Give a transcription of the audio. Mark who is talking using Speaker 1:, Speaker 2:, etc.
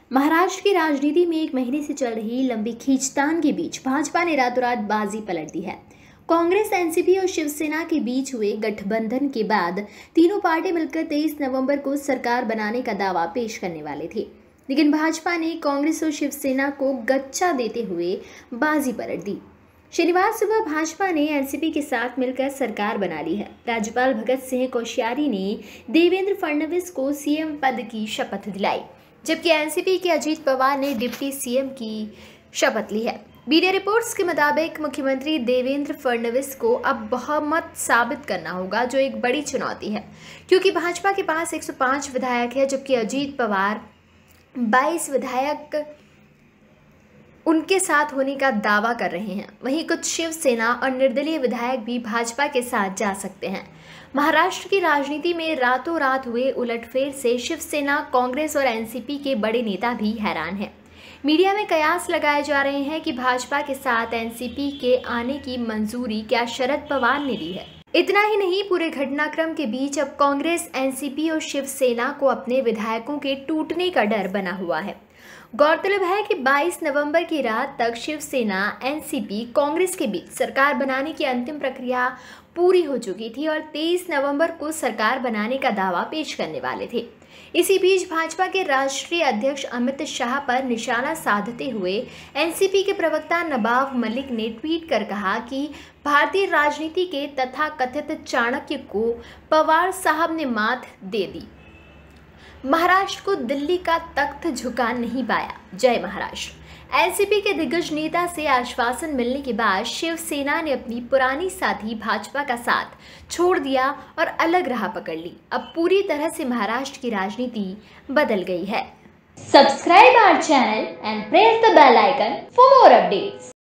Speaker 1: महाराष्ट्र की राजनीति में एक महीने से चल रही लंबी खींचतान के बीच भाजपा ने रातों रात बाजी पलट दी है। कांग्रेस, एनसीपी और शिवसेना के बीच हुए गठबंधन के बाद तीनों पार्टी मिलकर 23 नवंबर को सरकार बनाने का दावा पेश करने वाले थे, लेकिन भाजपा ने कांग्रेस और शिवसेना को गच्चा देते हुए बाजी पलट दी। शनिवार सुबह भाजपा ने एनसीपी के साथ मिलकर सरकार बना ली है। राज्यपाल भगत सिंह कोश्यारी ने देवेंद्र फडणवीस को सीएम पद की शपथ दिलाई, जबकि एनसीपी के अजीत पवार ने डिप्टी सीएम की शपथ ली है। मीडिया रिपोर्ट्स के मुताबिक मुख्यमंत्री देवेंद्र फडणवीस को अब बहुमत साबित करना होगा, जो एक बड़ी चुनौती है, क्योंकि भाजपा के पास 105 विधायक है, जबकि अजीत पवार 22 विधायक उनके साथ होने का दावा कर रहे हैं। वहीं कुछ शिवसेना और निर्दलीय विधायक भी भाजपा के साथ जा सकते हैं। महाराष्ट्र की राजनीति में रातों रात हुए उलटफेर से शिवसेना, कांग्रेस और एनसीपी के बड़े नेता भी हैरान हैं। मीडिया में कयास लगाए जा रहे हैं कि भाजपा के साथ एनसीपी के आने की मंजूरी क्या शरद पवार ने दी है। इतना ही नहीं, पूरे घटनाक्रम के बीच अब कांग्रेस, एनसीपी और शिवसेना को अपने विधायकों के टूटने का डर बना हुआ है। गौरतलब है कि 22 नवंबर की रात तक शिवसेना, एनसीपी, कांग्रेस के बीच सरकार बनाने की अंतिम प्रक्रिया पूरी हो चुकी थी और 23 नवंबर को सरकार बनाने का दावा पेश करने वाले थे। इसी बीच भाजपा के राष्ट्रीय अध्यक्ष अमित शाह पर निशाना साधते हुए एनसीपी के प्रवक्ता नवाब मलिक ने ट्वीट कर कहा कि भारतीय राजनीति के तथाकथित चाणक्य को पवार साहब ने मात दे दी। महाराष्ट्र को दिल्ली का तख्त झुका नहीं पाया। जय महाराष्ट्र। एनसीपी के दिग्गज नेता से आश्वासन मिलने के बाद शिवसेना ने अपनी पुरानी साथी भाजपा का साथ छोड़ दिया और अलग राह पकड़ ली। अब पूरी तरह से महाराष्ट्र की राजनीति बदल गई है।
Speaker 2: Subscribe our channel and press the bell icon for more updates.